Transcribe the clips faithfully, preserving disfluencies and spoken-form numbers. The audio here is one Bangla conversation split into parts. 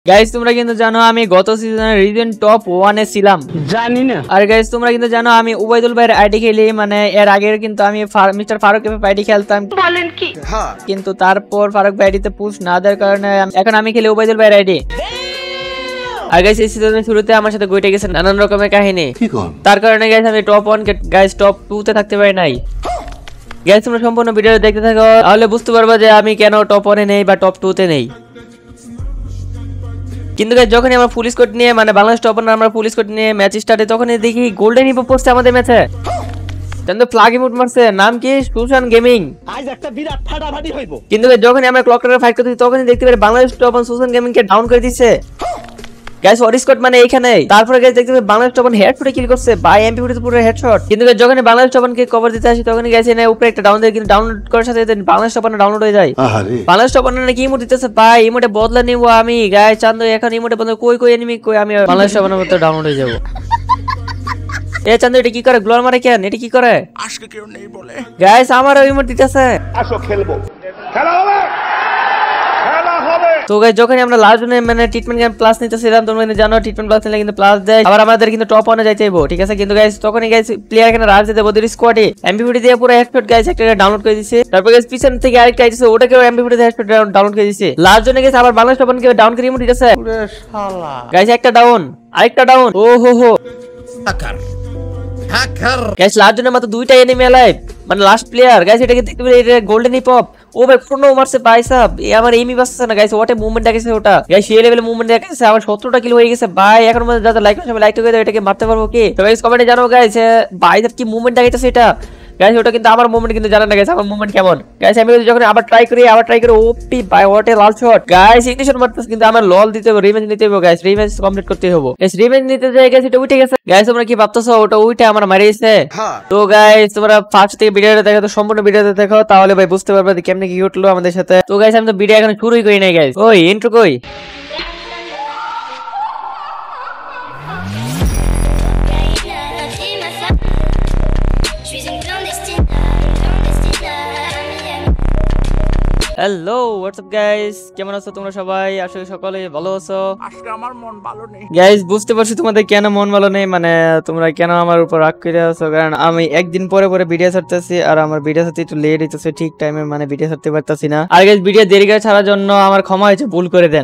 গাইস তোমরা কিন্তু জানো আমি গত সিজনে রিজন টপ ওয়ান এ ছিলাম, জানি না। আর গাইস তোমরা কিন্তু জানো আমি উবাইদুল ভাইয়ের আইডি খেলি, মানে এর আগে কিন্তু আমি মিস্টার ফারুক এর আইডি খেলতাম। বলেন কি? কিন্তু তারপর ফারুক ভাই আইডিতে পুশ না দেওয়ার কারণে এখন আমি খেলি উবাইদুল ভাইয়ের আইডি। আর গাইস এই সিজনের শুরুতে আমার সাথে ঘটে গেছে নানান রকমের কাহিনী, তার কারণে গাইস আমি top one guys top two তে থাকতে পারি নাই। গাইস তোমরা সম্পূর্ণ ভিডিও দেখতে থাকো, তাহলে বুঝতে পারবে যে আমি কেন টপ ওয়ান এ নেই বা টপ টু তে নেই। কিন্তু গাইস যখনই আমরা ফুল স্কোর নিয়ে মানে বাংলাদেশ টপ ওয়ান আমরা ফুল স্কোর নিয়ে ম্যাচ স্টার্টে তখনই দেখি গোল্ডেন ইভো পড়ছে আমাদের ম্যাচে। কিন্তু প্লাগ ইমোট মারছে, নাম কি সুশান গেমিং। আজ একটা বিরাট ফাটাফাটি হইব। কিন্তু যখনই আমরা ক্লক টাওয়ারে ফাইট করতেছি তখনই দেখতে পারি Bangladesh top one Sushan gaming কে ডাউন করে দিয়েছে। গাইস ওর স্কোর মানে এইখানে, তারপরে গাইস দেখতে পাই বাংলাদেশ টপ ওয়ান হেডশটে কিল করছে, বাই এমপি ফুটে পুরো হেডশট। কিন্তু যখনই বাংলাদেশ টপ ওয়ান কে কভার দিতে আসি তখনই গাইস এনে উপরে একটা ডাউন দেয়, কিন্তু ডাউনলোড করার সাথে সাথে বাংলাদেশ টপ ওয়ান ডাউনলোড হয়ে যায়। বাংলাদেশ টপ ওয়ান কি ইমোট দিতেছে ভাই, ইমোটে বদলা নিব আমি। গাইস চান্দু এখন ইমোটে বদলা কই কই এনিমি কই, আমি বাংলাদেশ টপ ওয়ানের মতো ডাউনলোড হয়ে যাব। এ চান্দু এটা কি করে, গ্লোর মারে কেন, এটা কি করে আজকে কেউ নেই বলে। গাইস আমার ইমোট দিতেছে, আসো খেলবো, খেলা হবে, খেলা হবে। তো গাইস যখন আমরা লাস্ট জোনে মানে ট্রিটমেন্ট গেম প্লাস নিতেছিলাম, তোমরা কিন্তু জানো ট্রিটমেন্ট প্লাস নিলে কিন্তু প্লাস দেয়, আবার আমাদের কিন্তু টপ ওয়ানে যাইতে হইব, ঠিক আছে। কিন্তু গাইস তখনই গাইস প্লেয়ার এখানে রাজ দিতে ওদের স্কোয়াডে এমপিফিটি দিয়ে পুরো হেডশট গাইস একটা ডাউনলোড করে দিয়েছে। তারপর গাইস পিছন থেকে আরেকটা আইছে, ওটাকেও এমপিফিটি দিয়ে হেডশট ডাউনলোড করে দিয়েছে। লাস্ট জোনে গাইস আবার বাংলাদেশ টপ ওয়ান কে ডাউন করে ইমোট দিতেছে পুরো শালা। গাইস একটা ডাউন, আরেকটা ডাউন, ও হো হো হ্যাকার হ্যাকার। গাইস লাস্ট জোনে মাত্র দুইটা এনিমি অ্যালাইভ, মানে লাস্ট প্লেয়ার। গাইস এটাকে দেখতে পেলে এটা গোল্ডেন হিপ হপ। ও ভাই পুরো মারছে ভাই সাহেব, এ আমার এমই বাসছে না গাইস, ওটা মুভমেন্ট দেখাইছে ওটা। গাইস এই লেভেলে মুভমেন্ট দেখাইছে, আমার সতেরোটা কিল হয়ে গেছে ভাই। এখন মধ্যে যারা লাইক করছে লাইক করে দাও, এটাকে মারতে পারবো কি? তো গাইস কমেন্টে জানাও গাইস ভাই সাহেব কি মুভমেন্ট দেখাইতেছে এটা। গাইস ওটা কিন্তু আমার মুভমেন্ট কিন্তু জানেন না গাইস, আমার মুভমেন্ট কেমন। গাইস আমি যখন আবার ট্রাই করি আবার ট্রাই করি ওপি ভাই ওয়াট এ লাল শট। গাইস ইগনিশন মারতেছে, কিন্তু আমার লল দিতে হবে, রিভেঞ্জ নিতে হবে গাইস, রিভেঞ্জ কমপ্লিট করতে হবে। গাইস রিভেঞ্জ নিতে যাই গাইস এটা উঠে গেছে। গাইস তোমরা কি ভাবতেছো ওটা উঠে আমার মারিয়েছে? তো গাইস তোমরা ফার্স্ট থেকে ভিডিওটা দেখো, তো সম্পূর্ণ ভিডিওটা দেখো, তাহলে ভাই বুঝতে পারবে যে কেমনে কি ঘটলো আমাদের সাথে। তো গাইস আমি তো ভিডিও এখন শুরুই করি নাই গাইস, ওই ইন্ট্রো কই? হ্যালো হোয়াটসঅ্যাপ গাইস, কেমন আছো তোমরা সবাই? আসলে সকলে ভালো আছো। আজকে আমার মন ভালো নেই গাইস বুঝতে পারছি তোমাদের কেন মন ভালো নেই, মানে তোমরা কেন আমার উপর রাগ করে আছো, কারণ আমি একদিন পরে পরে ভিডিও ছাড়তেছি আর আমার ভিডিও ছাড়তে একটু লেট হইতেছে, ঠিক টাইমে মানে ভিডিও ছাড়তে পারতাছি না। আর গাইস ভিডিও দেরি করে ছাড়ার জন্য আমার ক্ষমা হয়েছে, ভুল করে দেন।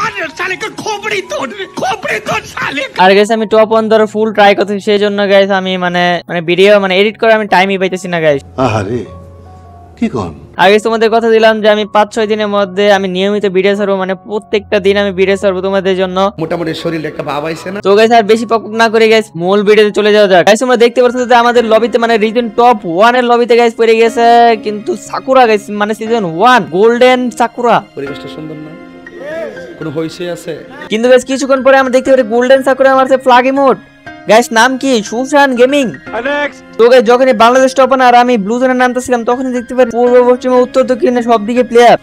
আর গাইস আমি টপ ওয়ান ধরো ফুল ট্রাই করতেছি, সেই জন্য গাইস আমি মানে মানে ভিডিও মানে এডিট করে আমি টাইমই পাইতেছি না গাইস। আহারে কি কোন আগে তোমাদের কথা দিলাম যে আমি পাঁচ ছয় দিনের মধ্যে আমি নিয়মিত ভিডিও ছাড়বো, মানে প্রত্যেকটা দিন আমি ভিডিও ছাড়বো তোমাদের জন্য। মোটামুটি শরীরে একটা ভাব আইছে না। তো গাইস আর বেশি পক না করে গাইস মূল ভিডিওতে চলে যাওয়া যাক। গাইস তোমরা দেখতে পাচ্ছ যে আমাদের লবিতে মানে রিজন টপ ওয়ান এর লবিতে গাইস পড়ে গেছে কিন্তু সাকুরা গাইস, মানে সিজন ওয়ান গোল্ডেন সাকুরা। পরিবেশটা সুন্দর না, কোনো হইছে আছে। কিন্তু গাইস কিছুক্ষণ পরে আমরা দেখতে পারি গোল্ডেন সাকুরা মারছে ফ্ল্যাগ ইমোট। গাইস নাম কি সুশান গেমিং। তো গাইস যখনই বাংলাদেশ টপ ওয়ান আর আমি ব্লু জোনের নামতেছিলাম তখনই দেখতে পারি পূর্ব পশ্চিম উত্তর দক্ষিণে সব দিকে প্লেয়ার।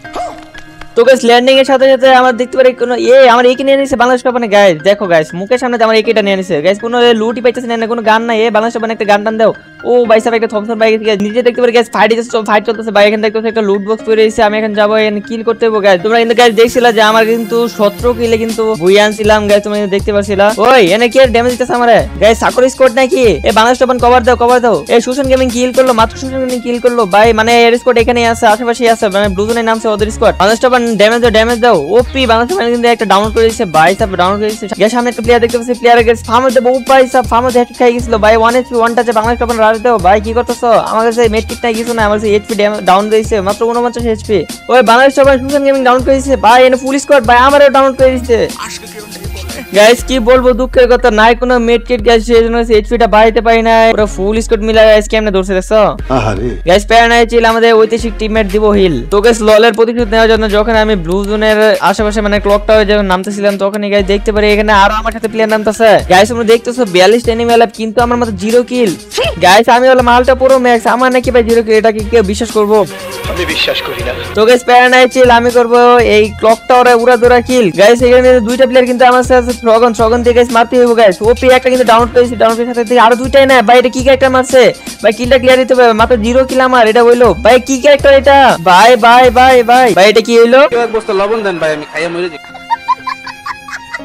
তো গাইস ল্যান্ডিং এর সাথে সাথে আমরা দেখতে পারি কোন এ আমার একে নিয়ে নিছে বাংলাদেশ টপ ওয়ানে। গাইস দেখো গাইস মুখের সামনে আমার একেটা নিয়ে নিছে গাইস, কোনো লুটই পাইতেছে না, কোনো গান নাই। এ বাংলাদেশ টপ ওয়ানে একটা গান টান দাও। ও ভাই সাহেব একটা থমসন বাইক গাইস নিচে দেখতে পারি গাইস ফাইট চলছে, ফাইট চলতেছে ভাই। এখানে দেখতে পাচ্ছি একটা লুট বক্স পড়ে রয়েছে, আমি এখন যাবো এখানে কিল করতে হবে গাইস। তোমরা কিন্তু গাইস দেখছিলা যে আমার কিন্তু সতেরো কিলে কিন্তু বুই আনছিলাম গাইস, তোমরা দেখতে পারছিলা। ওই এনে কি ড্যামেজ দিতেছে আমারে গাইস, সাকুর স্কোয়াড নাকি? এ বাংলাদেশ টপ ওয়ান কভার দাও, কভার দাও। এ সুশান গেমিং কিল করলো, মাত্র সুশান গেমিং কিল করলো ভাই, মানে এর স্কোয়াড এখানেই আছে, আশেপাশেই আছে, মানে ব্লু জোনের নামছে ওদের squad. Bangladesh top one damage দাও, ড্যামেজ দাও। ওপি বাংলাদেশ টপ ওয়ান কিন্তু একটা ডাউনলোড করে দিয়েছে ভাই সাহেব, ডাউনলোড করে দিয়েছে। গাইস সামনে একটা প্লেয়ার দেখতে পাচ্ছি, প্লেয়ার গাইস ফার্মে দেবো ভাই সাহেব, ফার্মে হেড খাই গেছিল ভাই। ওয়ান এইচপি ওয়ান টাচে বাংলাদেশ টপ ওয়ান রাজ দাও ভাই। কি করতেছো? আমার কাছে মেড কিট নাই কিছু না, আমার কাছে এইচপি ডাউন দিয়েছে মাত্র উনপঞ্চাশ এইচপি। ওই Bangladesh top one Sushan gaming down করে দিয়েছে ভাই, এনে ফুল স্কোয়াড ভাই আমারও ডাউনলোড করে দিয়েছে। আজকে কেউ নেই বলে। গাইস কি বলবো, দুঃখের কথা নাই কোনো মেড কিট গাইস, সেই জন্য এইচপিটা বাড়াইতে পারি না। পুরো ফুল স্কোয়াড মিলা গাইস কেমনে ধরছে দেখছো? আহারে গাইস প্যারানাই ছিল আমাদের ঐতিহাসিক টিমমেট দিব হিল। তো গাইস ললের প্রতিশোধ নেওয়ার জন্য যখন আমি ব্লু জোনের আশেপাশে মানে ক্লক টাওয়ারে যখন নামতেছিলাম তখনই গাইস দেখতে পারি এখানে আরো আমার সাথে প্লেয়ার নামতেছে। গাইস তোমরা দেখতেছো বিয়াল্লিশ এনিমি অ্যালাইভ, কিন্তু আমার মাত্র জিরো কিল। গাইস আমি হলো মালটা পুরো ম্যাক্স, আমার নাকি ভাই জিরো কিল, এটা কি কেউ বিশ্বাস করবো? আমি বিশ্বাস করি না। তো গাইস প্যারানাই ছিল আমি করব এই ক্লক টাওয়ারে উড়া দৌড়া কিল। গাইস এখানে দুইটা প্লেয়ার কিন্তু আমার সাথে স্ট্রগন স্ট্রগন দিয়ে গাইস মারতে হবে গাইস। ওপি একটা কিন্তু ডাউনলোড করেছি, ডাউনলোড করার সাথে আরো দুইটাই না ভাই। এটা কি ক্যারেক্টার মারছে ভাই? কিলটা ক্লিয়ার দিতে হবে, মাত্র জিরো কিল আমার। এটা হইলো ভাই কি ক্যারেক্টার এটা ভাই? ভাই ভাই ভাই ভাই এটা কি হইলো? এক বস্তা লবণ দেন ভাই, আমি খাইয়া মরে যাই।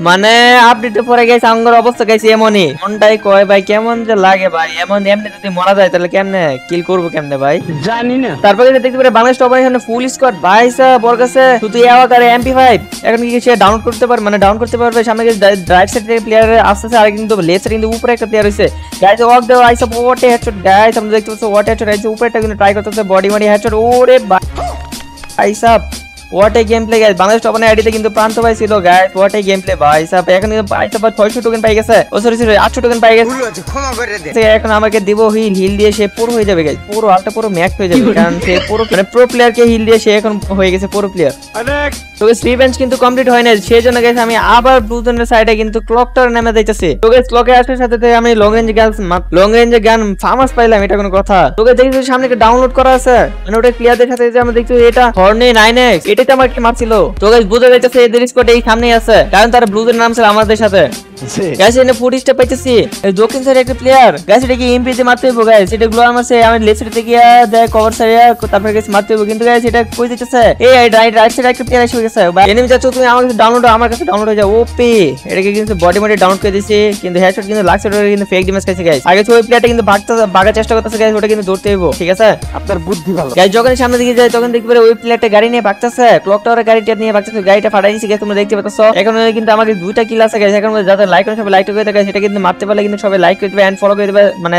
মানে আপডেটে পরে গেছে আঙ্গুর অবস্থা গেছে এমনই মনটাই কয় ভাই কেমন যে লাগে ভাই এমন এমনি যদি মরা যায় তাহলে কেমনে কিল করবো কেমনে ভাই জানি না। তারপরে দেখতে পারে বাংলাদেশ টপ এখানে ফুল স্কোয়াড ভাই সাহেব ওর কাছে শুধু এওয়াকারে এমপি ফাইভ এখন কি সে ডাউনলোড করতে পারবে মানে ডাউন করতে পারবে সামনে রাইট সাইড থেকে প্লেয়ার আসতেছে আর কিন্তু লেফট সাইড কিন্তু উপরে একটা প্লেয়ার হইছে গাইস ওয়াক দাও আইসা ওয়াট হেডশট গাইস আমরা দেখতে পাচ্ছি ওয়াট হেডশট আইসা উপরেটা কিন্তু ট্রাই করতেছে বডি বডি হেডশট ওরে ভাই আইসা What a gameplay guys Bangladesh top আইডিতে কিন্তু প্রান্ত ভাই ছিল গাইস what a gameplay ভাই সাহেব এখন কিন্তু আইসা ছয়শো টোকেন পাই গেছে ও সরি সরি আটশো টোকেন পাই গেছে ক্ষমা করে দে এখন আমাকে দিব হিল হিল দিয়ে সে পুরো হয়ে যাবে গাইস পুরো আলটা পুরো ম্যাক্স হয়ে যাবে কারণ সে পুরো মানে প্রো প্লেয়ার কে হিল দিয়ে সে এখন হয়ে গেছে পুরো প্লেয়ার তো গাইস রিভেঞ্জ কিন্তু কমপ্লিট হয় না সেই জন্য গাইস আমি আবার ব্লু জোনের সাইডে কিন্তু ক্লক টাওয়ার নামে যাইতেছি তো গাইস ক্লকে আসার সাথে সাথে আমি লং রেঞ্জ গান লং রেঞ্জে গান ফামাস পাইলাম এটা কোনো কথা তো গাইস দেখি সামনে একটা ডাউনলোড করা আছে মানে ওটা প্লেয়ারদের সাথে যে আমরা দেখছি এটা হর্নে নাইন এক্স এটাতে আমার কি মারছিল তো গাইস বুঝা যাইতেছে এদের স্কোয়াড এই সামনেই আছে কারণ তারা ব্লু জোনের নাম ছিল আমাদের সাথে গাইস এনে ফুটেজটা পাইতেছি এই দক্ষিণ সাইডে একটা প্লেয়ার গাইস এটা কি এমপি তে মারতে হবে গাইস এটা গ্লো আমার সে আমি লেফট সাইড থেকে দেয় কভার সাইডে তারপরে গাইস মারতে হবে কিন্তু গাইস এটা কই দিতেছে এই রাইট রাইট সাইডে একটা প্লেয়ার এসে গেছে ভাই এনিমি যাচ্ছে তুমি আমার কাছে ডাউনলোড আমার কাছে ডাউনলোড হয়ে যাও ওপি এটাকে কিন্তু বডি মডি ডাউন করে দিয়েছে কিন্তু হেডশট কিন্তু লাগছে ওটা কিন্তু ফেক ড্যামেজ খাইছে গাইস আগে তো ওই প্লেয়ারটা কিন্তু ভাগতে ভাগার চেষ্টা করতেছে গাইস ওটা কিন্তু ধরতে হইব ঠিক আছে আপনার বুদ্ধি ভালো গাইস যখন সামনে দিকে যায় তখন দেখতে পারে ওই প্লেয়ারটা গাড়ি নিয়ে ভাগতেছে ক্লক টাওয়ারের গাড়িটা নিয়ে ভাগতেছে গাড়িটা ফাটাই দিয়েছে গাইস তোমরা দেখতে পাচ্ছো এখন কিন্তু আমাকে দুইটা কিল আছে গাইস এখন যাদের লাইক করে সবাই লাইক করে দেয় সেটা কিন্তু মারতে পারলে কিন্তু সবাই লাইক করে দিবে এন্ড ফলো করে দিবে মানে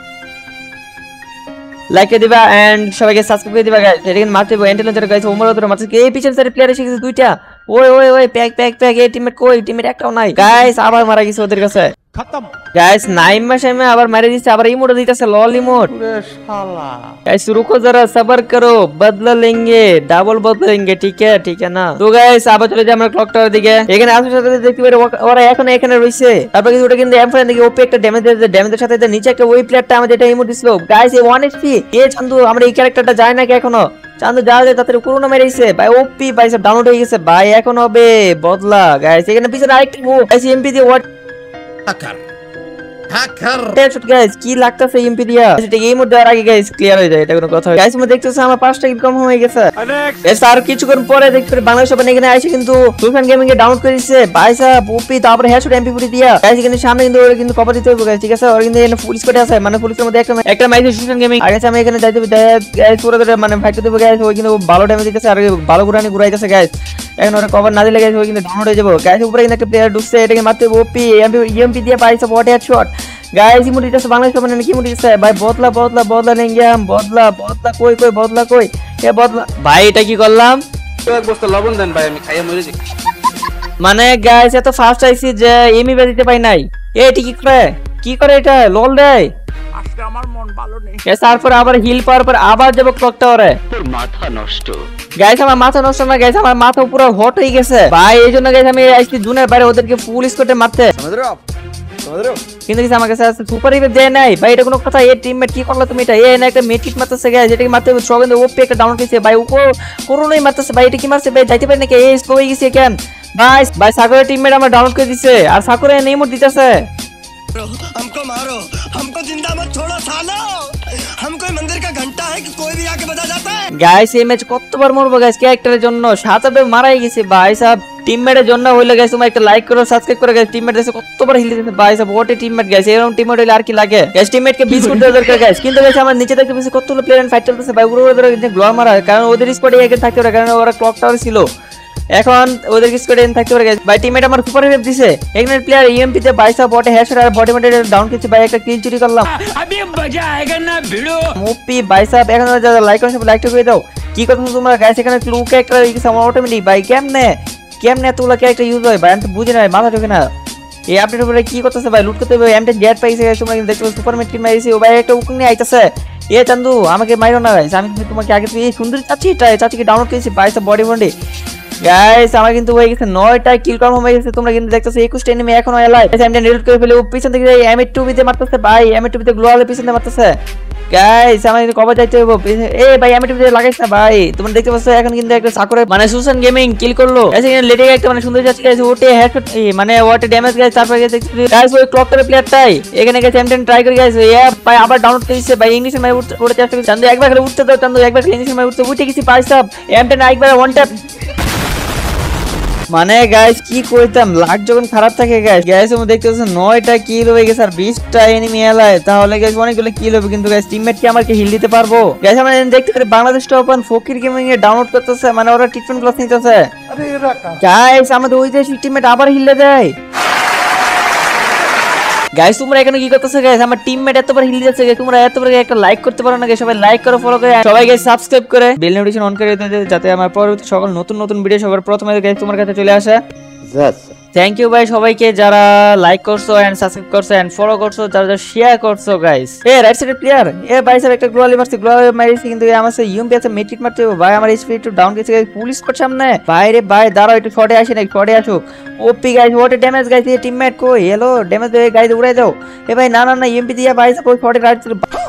লাইক করে দিবা এন্ড সবাইকে সাবস্ক্রাইব করে দিবা গাইস এটা কিন্তু মারতে হবে এন্টেলেন্টার গাইস ওমর ওদের মারতে এই পিছন সাইড প্লেয়ার এসে গেছে দুইটা ওই ওই ওই প্যাক প্যাক প্যাক এই টিমমেট কই টিমমেট একটাও নাই গাইস আবার মারা গেছে ওদের কাছে खत्म गाइस नाइम में शायद में আবার মারি দিছে আবার ইমোট দিতেছে লল ইমোট পুরো শালা गाइस रुको जरा सब्र करो बदला लेंगे डबल बदला लेंगे ठीक है ठीक है ना तो गाइस আবার চলে যাই আমরা ক্লক টাওয়ার দিকে এখানে আসার সাথে দেখতে পারে ওরা এখন এখানে রইছে তারপর কিছু ওটা কিন্তু এম ফাইভ দিকে ওপে একটা ড্যামেজ দিতে ড্যামেজের সাথে নিচে একটা ওই প্লেয়ারটা আমাদের এটা ইমোট দিছিল গাইস এই ওয়ান এইচপি এ চান্দু আমরা এই ক্যারেক্টারটা যায় না কি এখনো চান্দু যাও যায় তাতে করোনা মেরেছে ভাই ওপি ভাই সব ডাউনলোড হয়ে গেছে ভাই এখন হবে বদলা গাইস এখানে পিছনে আরেকটা মুভ গাইস এমপি দিয়ে what hacker hacker headshot guys কি লাগতেছে এমপি দিয়া এটা এই মুহূর্তে আর আগে গাইস ক্লিয়ার হয়ে যায় এটা কোনো কথা গাইস আমরা দেখতেছি আমার পাঁচটা কিল কম হয়ে গেছে এস আর কিছুক্ষণ পরে দেখতে বাংলাদেশ ওপেন এখানে আইছে কিন্তু সুলতান গেমিং এ ডাউনলোড করেছে ভাই সাহেব ওপি তারপরে হেডশট এমপি পুরি দিয়া গাইস এখানে সামনে কিন্তু ওরা কিন্তু কভার দিতে হবে গাইস ঠিক আছে ওরা কিন্তু এখানে ফুল স্কোয়াড আছে মানে ফুল স্কোয়াডের মধ্যে একটা একটা মাইছে সুলতান গেমিং আগে আমি এখানে যাইতে গাইস পুরো মানে ফাইট করতে গাইস ওই কিন্তু ভালো ড্যামেজ দিতেছে আর ভালো গুরানি ঘুরাইতেছে গাইস এখন ওরা কভার না দিলে গাইস ওই কিন্তু ডাউনলোড হয়ে যাবে গাইস উপরে কিন্তু একটা প্লেয়ার ঢুকছে এটাকে মারতে ওপি এমপি এমপি দিয়ে পাইছে বট হেডশট गाइस इमोट इधर से बांग्लादेश का बनने की इमोट इधर से भाई বদলা বদলা বদলা लेंगे हम বদলা বদলা কই কই বদলা কই কে বদলা ভাই এটা কি করলাম এক বস্তা লবণ দেন ভাই আমি খাইয়া মরে যাই মানে গাইস এত ফাস্ট আইছি যে এমি বেরিতে পাই নাই এ এটা কি করে কি করে এটা লল দেয় আজকে আমার মন ভালো নেই এ তারপর আবার হিল পাওয়ার পর আবার যাব ক্লক টাওয়ারে তোর মাথা নষ্ট গাইস আমার মাথা নষ্ট না গাইস আমার মাথা পুরো হট হয়ে গেছে ভাই এইজন্য গাইস আমি আইছি জুনের বাইরে ওদেরকে ফুল স্কোয়াডে মারতে কিন্তু কিছু আমার কাছে আছে সুপার রিভাইভ দেয় নাই ভাই এটা কোনো কথা এই টিমমেট কি করলা তুমি এটা এই না একটা মেটকিট মারতেছে গাইস যেটাকে মারতে হবে সব কিন্তু ওপি একটা ডাউনলোড করেছে ভাই ওকো করোনাই মারতেছে ভাই এটা কি মারছে ভাই যাইতে পারে নাকি এই স্লো হয়ে গেছে কেন ভাই ভাই সাগরের টিমমেট আমার ডাউনলোড করে দিছে আর সাগরে নেইমোট দিতেছে हमको मारो हमको जिंदा मत छोड़ो सालो हम कोई मंदिर का घंटा है कि कोई भी आके बजा जाता है গাইস এই ম্যাচ কতবার মরবো গাইস ক্যারেক্টারের জন্য সাতাবে মারাই গেছে ভাই সাহেব টিমমেটের জন্য হইলে গাইস তোমরা একটা লাইক করো সাবস্ক্রাইব করো গাইস টিমমেট এসে কতবার হিল দিতেছে ভাই সাহেব ওটে টিমমেট গাইস এরকম টিমমেট হইলে আর কি লাগে গাইস টিমমেটকে বিশ করতে দরকার গাইস কিন্তু গাইস আমার নিচে থেকে বেশি কতগুলো প্লেয়ার ফাইট চলতেছে ভাই ওরা ওদের গ্লোয়ার মারা কারণ ওদের স্পটে একে থাকতে পারে কারণ ওরা ক্লক টাওয়ার ছিল এখন ওদের স্কোয়াডে থাকতে পারে গাইস ভাই টিমমেট আমার সুপার রিভাইভ দিছে এখানে প্লেয়ার ইএমপি তে বাইশ বটে হেডশট আর বডি মডি ডাউন করছে ভাই একটা কিল চুরি করলাম अभी मजा आएगा ना भिड़ो মুপি বাইশ এখন যারা লাইক করছে লাইক করে দাও কি কথা তোমরা গাইস এখানে ক্লু ক্যারেক্টার ইউজ আমার অটোমেটিক ভাই কেমনে কেমনে এতগুলো ক্যারেক্টার ইউজ হয় ভাই আমি তো বুঝি না মাথা ঢোকে না এই আপডেট উপরে কি করতেছে ভাই লুট করতে হবে এমটা জেট পাইছে গাইস তোমরা কিন্তু দেখছো সুপার মেট্রিক মাইছে ও ভাই একটা উকুন নিয়ে আইতাছে এ চান্দু আমাকে মাইরো না গাইস আমি তোমাকে আগে তুই এই সুন্দরী চাচি এটা চাচিকে ডাউনলোড করেছি বাইশ বডি বডি গাইস আমার কিন্তু হয়ে গেছে নয়টা কিল কনফার্ম হয়ে গেছে তোমরা কিন্তু দেখতেছো একুশটা এনিমি এখনো এলাইভ গাইস আমি রিলোড করে ফেলে পিছন থেকে এম এইট টু বিতে মারতেছে ভাই এম এইট টু বিতে গ্লোয়ালে পিছনে মারতেছে গাইস আমার কিন্তু কভার যাইতে হবে এই ভাই এম এইট টু বিতে লাগাইছ না ভাই তোমরা দেখতে পাচ্ছ এখন কিন্তু একটা সাকুরে মানে সুসান গেমিং কিল করলো গাইস এখানে লেটে একটা মানে সুন্দর যাচ্ছে গাইস ওটে হেডশট মানে ওটে ড্যামেজ গাইস তারপরে দেখতে গাইস ওই ক্লক টাওয়ার প্লেয়ারটাই এখানে গেছে এম টেন ট্রাই করে গাইস এ ভাই আবার ডাউনলোড করেছে ভাই ইংলিশে মাই উঠতে চেষ্টা করছে চান্দু একবার করে উঠতে দাও চান্দু একবার ইংলিশে মাই উঠতে উঠে গেছি পাঁচ সাব এম টেন একবার ওয়ান ট্যাপ মানে গাইস কি কইতাম, লাক যখন খারাপ থাকে গাইস, গাইস আমরা দেখতে পাচ্ছি নয়টা কিল হয়ে গেছে আর বিশটা এনিমি এলায়, তাহলে গাইস অনেকগুলো কিল হবে, কিন্তু গাইস টিমমেট কি আমাকে হিল দিতে পারবো? গাইস আমরা দেখতে পারি Bangladesh top one Fakir gaming এ ডাউনলোড করতেছে, মানে ওরা ট্রিটমেন্ট ক্লাস নিতেছে। গাইস আমাদের ওই দেশের টিমমেট আবার হিল দেয়। গাইস তোমরা এখানে কি করতেছো গাইস? আমার টিমমেট এতবার হিল দিচ্ছে, তোমরা এতবার একটা লাইক করতে পারো না? সবাই লাইক করো, ফলো করে সবাই গাইস সাবস্ক্রাইব করে বেল নোটিফিকেশন অন করে দিতে, যাতে আমার পরবর্তী সকল নতুন নতুন ভিডিও সবার প্রথমে গাইস তোমার কাছে চলে আসে। থ্যাংক ইউ ভাই সবাইকে যারা লাইক করছো এন্ড সাবস্ক্রাইব করছো এন্ড ফলো করছো, যারা যারা শেয়ার করছো গাইস। এ রাইট সাইডের প্লেয়ার, এ ভাই স্যার একটা গ্লোয়ালি মারছে, গ্লোয়ালি মারিছে, কিন্তু আমার সে ইউএমপি আছে, মেট্রিক মারতে হবে ভাই। আমার এইচপি একটু ডাউন গেছে গাইস, পুলিশ করছে সামনে ভাই রে ভাই। দাঁড়াও একটু শর্টে আসে না, শর্টে আসুক। OP guys, what a damage guys, এই টিমমেট কই? হ্যালো ড্যামেজ দিয়ে গাইস উড়াই দাও। এ ভাই না না না, ইউএমপি দিয়া ভাই সব শর্টে রাইট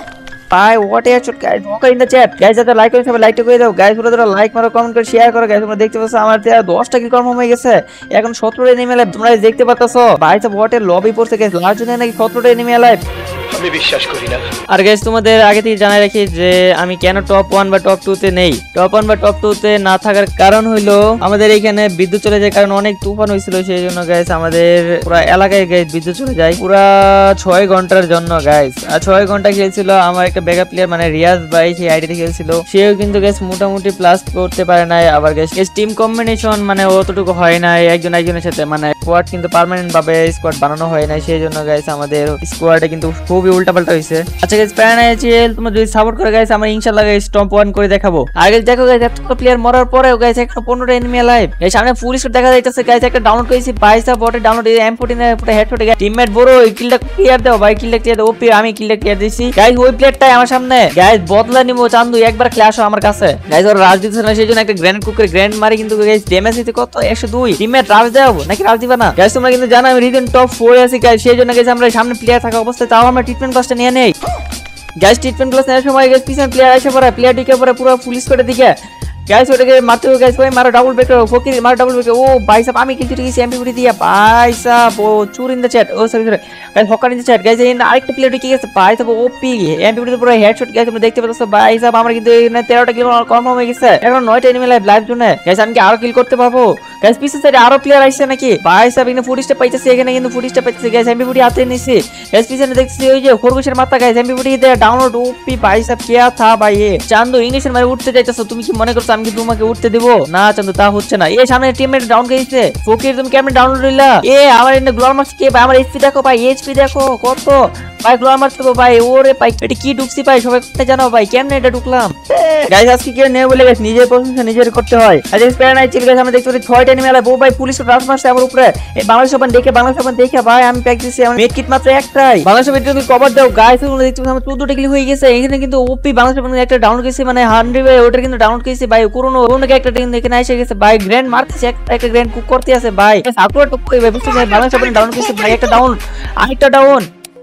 ভাই। What a shot guys, okay in the chat guys, যারা লাইক করে সবাই লাইকটা করে দাও গাইস, পুরো তোমরা লাইক মারো, কমেন্ট করে শেয়ার করো গাইস। তোমরা দেখতে পাচ্ছ আমার দশটা কিল কনফার্ম হয়ে গেছে, এখন সতেরোটা এনিমি লাইভ তোমরা দেখতে পাচ্ছো ভাই। সব হোয়াট এ লবি পড়ছে গাইস, লাস্ট জন্য নাকি সতেরোটা এনিমি লাইভ, আমি বিশ্বাস করি না। আর গাইস তোমাদের আগে থেকে জানাই রাখি যে আমি কেন টপ ওয়ান বা টপ টু তে নেই। টপ ওয়ান বা টপ টু তে না থাকার কারণ হইলো আমাদের এখানে বিদ্যুৎ চলে যায়, কারণ অনেক তুফান হয়েছিল, সেই জন্য গাইস আমাদের পুরো এলাকায় গাইস বিদ্যুৎ চলে যায় পুরা ছয় ঘন্টার জন্য গাইস। আর ছয় ঘন্টা খেলছিল আমার একটা ব্যাকআপ প্লেয়ার, মানে রিয়াজ ভাই, সেই আইডিতে খেলছিল, সেও কিন্তু গাইস মোটামুটি প্লাস করতে পারে নাই। আবার গাইস টিম কম্বিনেশন মানে অতটুকু হয় নাই একজন একজনের সাথে, মানে স্কোয়াড কিন্তু পার্মানেন্ট ভাবে স্কোয়াড বানানো হয় নাই, সেই জন্য গাইস আমাদের স্কোয়াডে কিন্তু খুবই উল্টাপাল্টা হইছে। আচ্ছা গাইস প্যান আছে, তোমরা যদি সাপোর্ট করে গাইস আমরা ইনশাআল্লাহ গাইস টপ ওয়ান করে দেখাবো। আর গাইস দেখো গাইস এত প্লেয়ার মরার পরেও গাইস এখন পনেরোটা এনিমি লাইভ গাইস, সামনে ফুল স্কোর দেখা যাইতেছে গাইস। একটা ডাউনলোড করেছি বাইশটা বটে ডাউনলোড, এম ফোরটিন এর পুরো হেডশট গাইস। টিমমেট বড় ওই কিলটা ক্লিয়ার দাও ভাই, কিলটা ক্লিয়ার দাও। ওপি আমি কিলটা ক্লিয়ার দিছি গাইস, ওই প্লেয়ারটাই আমার সামনে গাইস, বদলা নিবো চান্দু, একবার ক্ল্যাশ হয় আমার কাছে গাইস। ওর রাজ দিতেছে না, সেই জন্য একটা গ্র্যান্ড কুক করে গ্র্যান্ড মারি, কিন্তু গাইস ড্যামেজ দিতে কত একশো দুই। টিমমেট রাজ দাও নাকি রাজ দিবা না গাইস? তোমরা কিন্তু জানো আমি রিজন টপ ফোর এ আছি গাইস, সেই জন্য গাইস আমরা সামনে প্লেয়ার থাকা অবস্থায় তাও আমরা ট্রিটমেন্ট ক্লাসটা নিয়ে নেই গাইস। ট্রিটমেন্ট ক্লাস নেওয়ার সময় গাইস পিছনে প্লেয়ার এসে পড়ে, প্লেয়ার টিকে পড়ে পুরো পুলিশ করে দিকে গাইস, ওটাকে মারতে হবে গাইস। ভাই মারো ডাবল ব্রেক, ফকির মারো ডাবল ব্রেক। ও ভাই সাহেব আমি কিন্তু গেছি এমপি দিয়া ভাই সাহেব, ও চুর ইন দ্য চ্যাট, ও sorry sorry guys, hacker in the chat guys. আরেকটা প্লেয়ার টিকে গেছে ভাই সাহেব, ওপি এমপি দিয়ে পুরো হেডশট গাইস, তোমরা দেখতে পাচ্ছ ভাই সাহেব। আমার কিন্তু এখানে তেরোটা কিল কনফার্ম হয়ে গেছে, এখন নয়টা এনিমি লাইভ লাইভ জন্য গাইস। আমি কি আরো কিল করতে পারবো গাইস? পিছন সাইডে আরো প্লেয়ার আসছে নাকি ভাই সাহেব? এখানে ফুট স্টেপ পাইতেছি, এখানে কিন্তু ফুট স্টেপ পাইতেছি গাইস। এমপি ফুটি হাতে নিছি গাইস, পিছনে দেখছি ওই যে খরগোশের মাথা গাইস, এমপি ফুটি দিয়ে ডাউনলোড। ওপি ভাই সাহেব কে থা ভাই? এ চান্দু ইংলিশের মারে উঠতে যাইতেছো, তুমি কি মনে করছো আমি কি তোমাকে উঠতে দেবো? না চান্দু তা হচ্ছে না। এই সামনে টিমমেট ডাউন গেছে, ফকির তুমি কেমনে ডাউনলোড হইলা? এ আমার এনে গ্লোয়াল মারছে কে ভাই? আমার এইচপি দেখো ভাই, এইচপি দেখো কত ভাই, গ্লোয়াল মারছে ভাই। ওরে ভাই এটা কি ঢুকছি ভাই, সবাই করতে জানো ভাই কেমনে এটা ঢুকলাম গাইস? আজকে কি নেই বলে গেছে, নিজের প্রশংসা নিজের করতে হয়। আজ স্প্যান নাই চিল গাইস, আমরা দেখতে পাচ্ছি ছয়টা এনিমি আলা। ভাই পুলিশ রাশ মারছে আমার উপরে। এই বাংলাদেশ ওপেন দেখে, বাংলাদেশ ওপেন দেখে ভাই আমি প্যাক দিছি, আমার মেড কিট মাত্র একটাই। বাংলাদেশ ওপেন তুমি কভার দাও গাইস, তোমরা দেখতে পাচ্ছ আমার চৌদ্দটা কিল হয়ে গেছে। এখানে কিন্তু ওপি বাংলাদেশ ওপেন একটা ডাউনলোড করেছে, মানে হান্ড্রেড ওটার কিন্তু ডাউনলোড করেছে ভাই। পুরনো পুরনো একটা টিম এখানে এসে গেছে ভাই, গ্র্যান্ড মারতেছে, একটা একটা গ্র্যান্ড কুক করতে আছে ভাই। সাকুরা টপ কই ভাই, বুঝতে ভাই বাংলাদেশ ওপেন ডাউনলোড করেছে ভাই, একটা ডাউন আরেকটা ডাউন।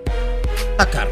হ্যাকার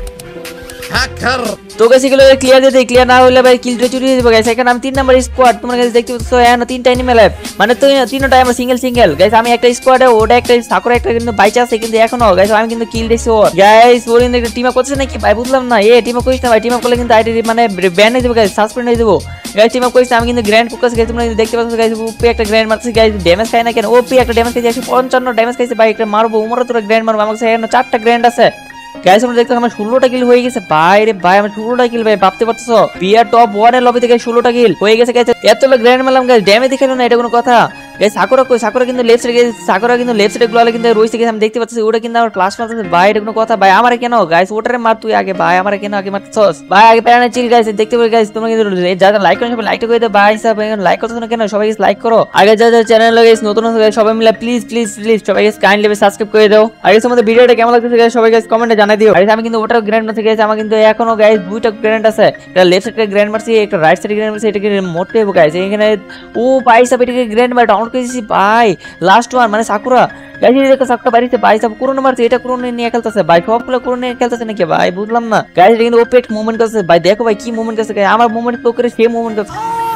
হ্যাকার তো গাইস এগুলো ক্লিয়ার দিতে, ক্লিয়ার না হলে ভাই কিলটা চুরি হয়ে যাবে গাইস। এখানে আমি তিন নাম্বার স্কোয়াড, তোমরা গাইস দেখতে পাচ্ছ এখানে তিনটা এনিমি লাইভ, মানে তো তিনটা আমরা সিঙ্গেল সিঙ্গেল গাইস। আমি একটা স্কোয়াডে, ওটা একটা সাকুরা একটা কিন্তু বাইচা আছে, কিন্তু এখনো গাইস আমি কিন্তু কিল দিছি ওর গাইস। ওর ইন একটা টিম আপ করছে নাকি ভাই বুঝলাম না। এ টিম আপ করিস না ভাই, টিম আপ করলে কিন্তু আইডি মানে ব্যান হয়ে যাবে গাইস, সাসপেন্ড হয়ে যাবে গাইস। টিম আপ করিস আমি কিন্তু গ্র্যান্ড ফোকাস গাইস, তোমরা দেখতে পাচ্ছ গাইস। ওপি একটা গ্র্যান্ড মারছে গাইস, ড্যামেজ খায় না কেন? ওপি একটা ড্যামেজ খাইছে, একশো পঞ্চান্ন ড্যামেজ খাইছে ভাই। একটা মারবো উমরা তোরা গ্র্যান্ড মারবো, আমার কাছে এখনো চারটা গ্র্যান্ড আছে গাইস। আমরা দেখতে আমার ষোলোটা কিল হয়ে গেছে ভাই রে ভাই, আমার ষোলোটা কিল ভাই, ভাবতে পারছো বিয়ার টপ ওয়ান এর লবি থেকে ষোলোটা কিল হয়ে গেছে গাইস। এতগুলো গ্র্যান্ড মারলাম গাইস, ড্যামেজ দেখালো না, এটা কোনো কথা গাইস? সাকুরা কই? সাকুরা কিন্তু লেফট সাইডে গেছে, সাকুরা কিন্তু লেফট সাইডে গ্লোয়ালে কিন্তু রইছে গেছে, আমি দেখতে পাচ্ছি ওটা কিন্তু আমার ক্লাস মারতেছে ভাই, এটা কোনো কথা ভাই? আমারে কেন গাইস? ওটারে মার তুই আগে ভাই, আমারে কেন আগে মারতেছস ভাই? আগে প্যারানে চিল গাইস, দেখতে পারি গাইস। তোমরা কিন্তু যারা লাইক করেন সবাই লাইকটা করে দাও ভাই সাহেব, লাইক করতেছ না কেন? সবাই লাইক করো। আগে যারা যারা চ্যানেল গাইস নতুন আছে গাইস, সবাই মিলে প্লিজ প্লিজ প্লিজ সবাই গাইস কাইন্ডলি সাবস্ক্রাইব করে দাও। আর গাইস আমাদের ভিডিওটা কেমন লাগতেছে গাইস সবাই গাইস কমেন্টে জানাই দিও। গাইস আমি কিন্তু ওটার গ্র্যান্ড মারছি গাইস, আমার কিন্তু এখনো গাইস দুইটা গ্র্যান্ড আছে, একটা লেফট সাইডে গ্র্যান্ড মারছি, একটা রাইট সাইডে গ্র্যান্ড মারছি, এটাকে মোটে হবে গাইস। এখানে ও ভাই সাহেব এটাকে গ্র্যান্ড মার ডাউন করেছি ভাই, লাস্ট ওয়ান মানে সাকুরা গাইস। দেখো সাকুরা বাড়িতে ভাই সাহেব কোরোনা মারছে, এটা কোরোনা নিয়ে খেলতেছে ভাই, সবগুলো কোরোনা নিয়ে খেলতেছে নাকি ভাই বুঝলাম না গাইস। এটা কিন্তু ওপেট মুভমেন্ট করছে ভাই, দেখো ভাই কি মুভমেন্ট করছে গাইস, আমার মুভমেন্ট তো করে সেই মুভমেন্ট করছে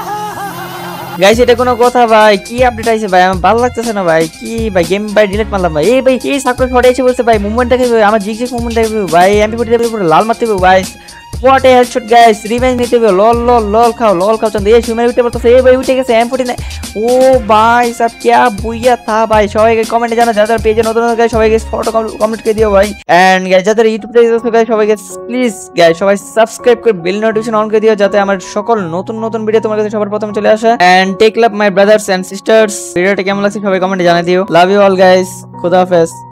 গাইস। এটা কোনো কথা ভাই? কি আপডেট আইছে ভাই? আমার ভালো লাগতেছে না ভাই, কি ভাই গেম ভাই ডিলিট মারলাম ভাই। এই ভাই এই সাকুরা শটে এসে বলছে ভাই মুভমেন্ট দেখে আমার জিগজিগ মুভমেন্ট দেখবে ভাই, এমপি ফোর্টি দেখবে পুরো লাল মারতে হবে ভাই। What a headshot guys, revenge নিতে হবে। লল লল লল খাও, লল খাও চান্দু। এই সুমের উঠে পড়তেছে, এই ভাই উঠে গেছে এম ফোরটি নাইন। ও ভাই সব क्या বুইয়া থা ভাই। সবাইকে কমেন্টে জানা, যাদের পেজে নতুন গাইস সবাইকে ফটো কমেন্ট করে দিও ভাই। এন্ড গাইস যাদের ইউটিউব পেজে আছে গাইস সবাইকে প্লিজ গাইস সবাই সাবস্ক্রাইব করে বেল নোটিফিকেশন অন করে দিও, যাতে আমার সকল নতুন নতুন ভিডিও তোমার কাছে সবার প্রথমে চলে আসে। And take love my brothers and sisters. ভিডিওটা কেমন লাগছে সবাই কমেন্টে জানিয়ে দিও। লাভ ইউ অল গাইস, খুদা হাফেজ।